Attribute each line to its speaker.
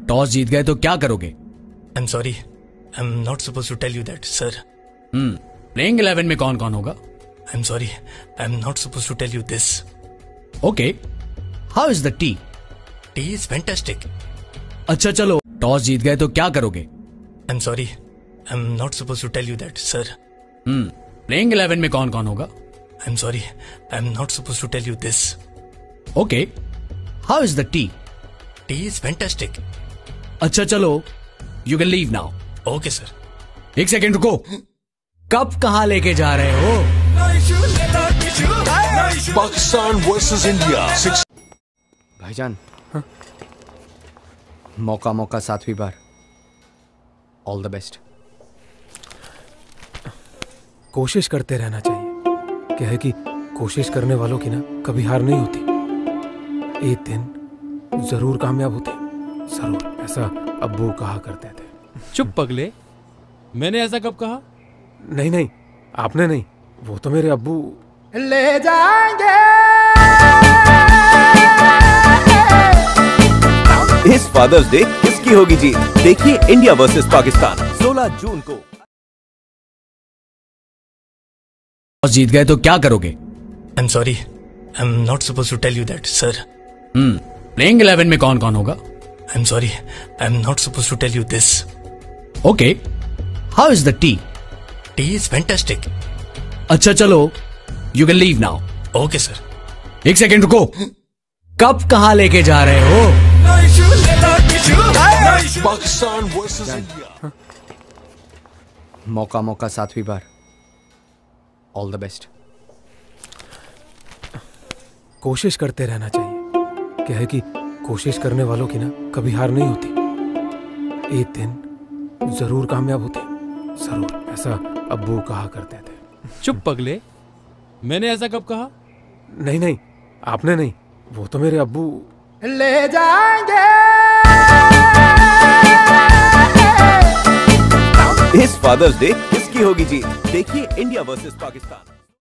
Speaker 1: Toss जीत गए तो क्या करोगे?
Speaker 2: I'm sorry. I'm not supposed to tell you that, sir.
Speaker 1: Playing 11 में कौन कौन होगा?
Speaker 2: I'm sorry. I'm not supposed to tell you this.
Speaker 1: Okay, how is the tea?
Speaker 2: Tea is fantastic.
Speaker 1: अच्छा चलो, टॉस जीत गए तो क्या करोगे?
Speaker 2: I'm sorry. I'm not supposed to tell you that, sir.
Speaker 1: Playing 11 में कौन कौन होगा?
Speaker 2: I'm sorry. I'm not supposed to tell you this.
Speaker 1: Okay, how is the tea?
Speaker 2: Tea is fantastic.
Speaker 1: अच्छा चलो, you can leave now.
Speaker 2: Okay, sir.
Speaker 1: एक second रुको, कब कहाँ लेके जा रहे हो?
Speaker 3: Pakistan versus India.
Speaker 4: भाईजान, मौका मौका सातवीं बार। All the best.
Speaker 5: कोशिश करते रहना चाहिए। क्या है कि कोशिश करने वालों की ना कभी हार नहीं होती। एक दिन जरूर कामयाब होते, जरूर। ऐसा अब्बू कहा करते थे।
Speaker 6: चुप पगले, मैंने ऐसा कब कहा?
Speaker 5: नहीं नहीं, आपने नहीं, वो तो मेरे अब्बू ले जाएंगे।
Speaker 7: इस फादर्स डे किसकी होगी जीत? देखिए इंडिया वर्सेस पाकिस्तान 16 जून को।
Speaker 1: टॉस जीत गए तो क्या करोगे?
Speaker 2: I'm sorry. I'm not supposed to tell you that, sir.
Speaker 1: Playing 11 में कौन कौन होगा?
Speaker 2: I'm sorry. I'm not supposed to tell you this.
Speaker 1: Okay, how is the tea?
Speaker 2: Tea is fantastic.
Speaker 1: अच्छा चलो, you can leave now.
Speaker 2: Okay, sir.
Speaker 1: एक second रुको, कब कहाँ लेके जा रहे हो?
Speaker 3: Pakistan versus India.
Speaker 4: मौका मौका सातवीं बार। All the best.
Speaker 5: कोशिश करते रहना चाहिए। क्या है कि कोशिश करने वालों की ना कभी हार नहीं होती। एक दिन जरूर कामयाब होते, जरूर। ऐसा अब्बू कहा करते थे।
Speaker 6: चुप पगले, मैंने ऐसा कब कहा?
Speaker 5: नहीं नहीं, आपने नहीं, वो तो मेरे अब्बू ले जाएंगे।
Speaker 7: इस फादर्स डे किसकी होगी जीत? देखिए इंडिया वर्सेस पाकिस्तान।